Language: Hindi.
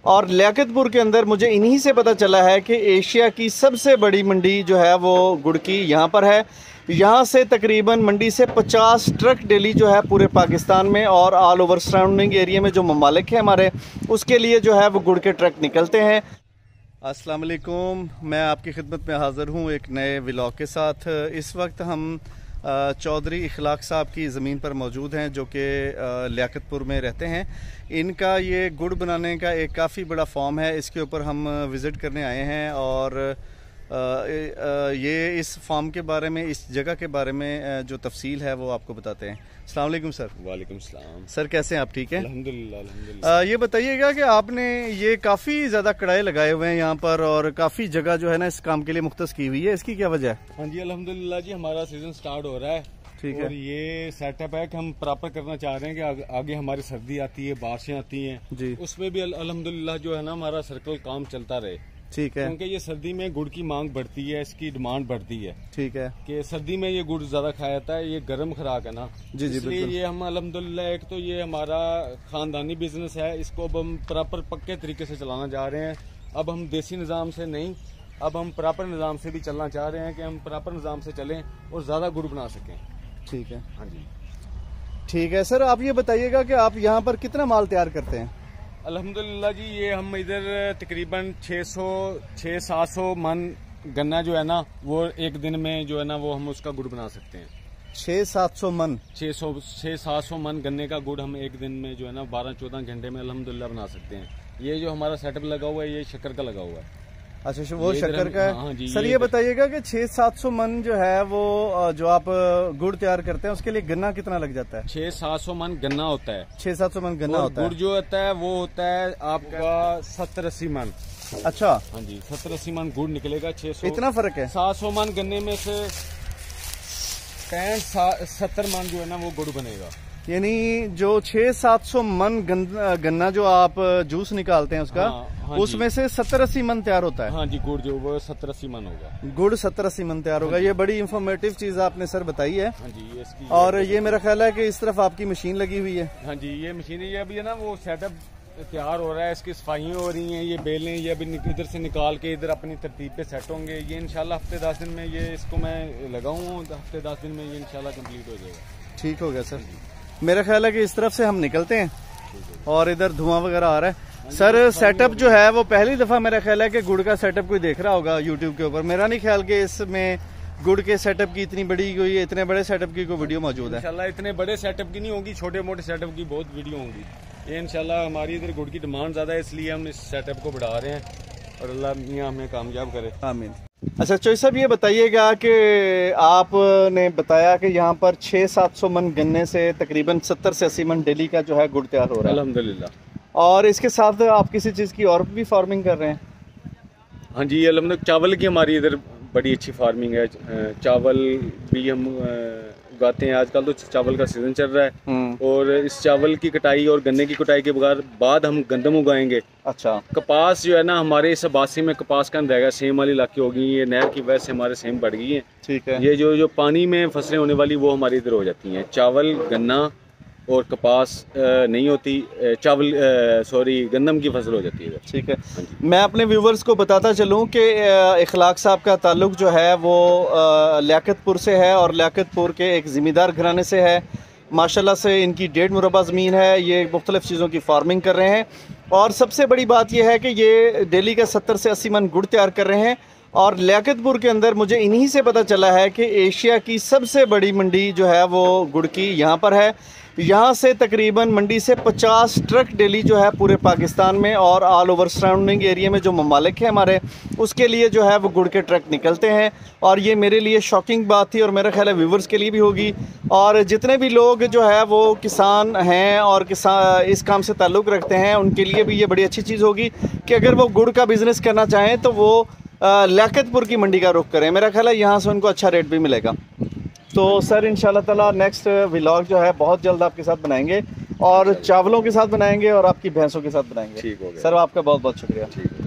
और लियाकतपुर के अंदर मुझे इन्हीं से पता चला है कि एशिया की सबसे बड़ी मंडी जो है वो गुड़ की यहाँ पर है। यहाँ से तकरीबन मंडी से 50 ट्रक डेली जो है पूरे पाकिस्तान में और ऑल ओवर सराउंडिंग एरिया में जो ममालिक है हमारे, उसके लिए जो है वो गुड़ के ट्रक निकलते हैं। अस्सलाम वालेकुम, मैं आपकी खिदमत में हाज़िर हूँ एक नए व्लॉग के साथ। इस वक्त हम चौधरी इखलाक साहब की ज़मीन पर मौजूद हैं जो कि लियाकतपुर में रहते हैं। इनका ये गुड़ बनाने का एक काफ़ी बड़ा फार्म है, इसके ऊपर हम विज़िट करने आए हैं और ये इस फार्म के बारे में, इस जगह के बारे में जो तफसील है वो आपको बताते हैं। अस्सलाम वालेकुम सर। वालेकुम सलाम सर, कैसे हैं आप? ठीक है अल्हम्दुलिल्लाह अल्हम्दुलिल्लाह। ये बताइएगा कि आपने ये काफ़ी ज़्यादा कड़ाई लगाए हुए हैं यहाँ पर और काफ़ी जगह जो है ना इस काम के लिए मुख्तस की हुई है, इसकी क्या वजह है? हाँ जी अल्हम्दुलिल्लाह जी, हमारा सीजन स्टार्ट हो रहा है। ठीक है। और ये सेटअप है कि हम प्रॉपर करना चाह रहे हैं कि आगे हमारी सर्दी आती है, बारिशें आती हैं जी, उसमें भी अल्हम्दुलिल्लाह जो है ना हमारा सर्कल काम चलता रहे। ठीक है। क्योंकि ये सर्दी में गुड़ की मांग बढ़ती है, इसकी डिमांड बढ़ती है। ठीक है कि सर्दी में ये गुड़ ज्यादा खाया जाता है, ये गर्म खुराक है ना। जी जी, इसलिए बिल्कुल। ये हम अल्हम्दुलिल्लाह, एक तो ये हमारा खानदानी बिजनेस है, इसको अब हम प्रॉपर पक्के तरीके से चलाना चाह रहे हैं। अब हम देसी निज़ाम से नहीं, अब हम प्रॉपर निज़ाम से भी चलना चाह रहे हैं कि हम प्रॉपर निज़ाम से चलें और ज़्यादा गुड़ बना सकें। ठीक है। हाँ जी ठीक है सर, आप ये बताइएगा कि आप यहाँ पर कितना माल तैयार करते हैं? अल्हम्दुलिल्लाह जी, ये हम इधर तकरीबन 600-700 मन गन्ना जो है ना वो एक दिन में जो है ना वो हम उसका गुड़ बना सकते हैं। 600-700 मन? 600-700 मन गन्ने का गुड़ हम एक दिन में जो है ना 12-14 घंटे में अल्हम्दुलिल्लाह बना सकते हैं। ये जो हमारा सेटअप लगा हुआ है ये शक्कर का लगा हुआ है। अच्छा, वो शक्कर का है। हाँ जी, सर ये बताइएगा कि 600-700 मन जो है वो जो आप गुड़ तैयार करते हैं उसके लिए गन्ना कितना लग जाता है? 600-700 मन गन्ना होता है। 600-700 मन गन्ना होता है। गुड़ जो होता है वो होता है आपका 70-80 मन। अच्छा, हाँ जी, 70-80 मन गुड़ निकलेगा। 600 इतना फर्क है? 700 मन गन्ने में से 65-70 मन जो है ना वो गुड़ बनेगा। यानी जो 600-700 मन गन्ना जो आप जूस निकालते हैं उसका, हाँ उसमें से 70-80 मन तैयार होता है? हाँ जी, गुड़ जो वो 70-80 मन होगा। गुड़ 70-80 मन तैयार होगा। ये बड़ी इंफॉर्मेटिव चीज आपने सर बताई है। हाँ जी, इसकी और ये मेरा ख्याल है कि इस तरफ आपकी मशीन लगी हुई है। हाँ जी, ये मशीन ये अभी है ना वो सेटअप तैयार हो रहा है, इसकी सफाइयाँ हो रही हैं, ये बेलें ये अभी इधर से निकाल के इधर अपनी तरतीब पे सेट होंगे। ये इंशाल्लाह हफ्ते 10 दिन में ये इसको मैं लगाऊँ, हफ्ते 10 दिन में ये इंशाल्लाह कंप्लीट हो जाएगा। ठीक हो गया सर। मेरा ख्याल है कि इस तरफ से हम निकलते हैं और इधर धुआं वगैरह आ रहा है। सर सेटअप जो है वो पहली दफा मेरा ख्याल है कि गुड़ का सेटअप कोई देख रहा होगा यूट्यूब के ऊपर। मेरा नहीं ख्याल कि इसमें गुड़ के सेटअप की इतनी बड़ी कोई, इतने बड़े सेटअप की कोई वीडियो मौजूद है। इंशाल्लाह इतने बड़े सेटअप की नहीं होगी, छोटे मोटे सेटअप की बहुत वीडियो होंगी। ये इंशाल्लाह हमारी इधर गुड़ की डिमांड ज्यादा है, इसलिए हम इस सेटअप को बढ़ा रहे हैं और अल्लाह मियां हमें कामयाब करे। आमीन। अच्छा चौधरी साहब, ये बताइएगा कि आपने बताया कि यहाँ पर 600-700 मन गन्ने से तकरीबन 70 से 80 मन डेली का जो है गुड़ तैयार हो रहा है अल्हम्दुलिल्लाह। और इसके साथ आप किसी चीज़ की और भी फार्मिंग कर रहे हैं? हाँ जी, अल्हम्दुलिल्लाह चावल की हमारी इधर बड़ी अच्छी फार्मिंग है। चावल भी हम उगाते हैं। आजकल तो चावल का सीजन चल रहा है और इस चावल की कटाई और गन्ने की कटाई के बाद हम गंदम उगाएंगे। अच्छा। कपास जो है ना हमारे इस अबासी में कपास का रहेगा, सेम वाली इलाके होगी, ये नहर की वजह से हमारे सेम बढ़ गई है। ठीक है। ये जो पानी में फसलें होने वाली वो हमारी इधर हो जाती हैं। चावल गन्ना और कपास नहीं होती, चावल गंदम की फसल हो जाती है। ठीक है। मैं अपने व्यूवर्स को बताता चलूं कि इखलाक साहब का ताल्लुक जो है वो लियाकतपुर से है और लियाकतपुर के एक ज़िम्मेदार घराने से है। माशाल्लाह से इनकी 1.5 मुरब्बा ज़मीन है, ये मुख्तलिफ़ चीज़ों की फार्मिंग कर रहे हैं और सबसे बड़ी बात यह है कि ये डेली का 70 से 80 मन गुड़ तैयार कर रहे हैं। और लियाकतपुर के अंदर मुझे इन्हीं से पता चला है कि एशिया की सबसे बड़ी मंडी जो है वो गुड़ की यहाँ पर है। यहाँ से तकरीबन मंडी से 50 ट्रक डेली जो है पूरे पाकिस्तान में और ऑल ओवर सराउंडिंग एरिया में जो ममालिक है हमारे, उसके लिए जो है वो गुड़ के ट्रक निकलते हैं। और ये मेरे लिए शॉकिंग बात थी और मेरा ख्याल है व्यूवर्स के लिए भी होगी। और जितने भी लोग जो है वो किसान हैं और इस काम से ताल्लुक़ रखते हैं, उनके लिए भी ये बड़ी अच्छी चीज़ होगी कि अगर वो गुड़ का बिज़नेस करना चाहें तो वो लियाकतपुर की मंडी का रुख करें। मेरा ख्याल है यहाँ से उनको अच्छा रेट भी मिलेगा। तो सर इंशाल्लाह ताला नेक्स्ट व्लॉग जो है बहुत जल्द आपके साथ बनाएंगे और चावलों के साथ बनाएंगे और आपकी भैंसों के साथ बनाएंगे। ठीक हो गया सर, आपका बहुत बहुत शुक्रिया।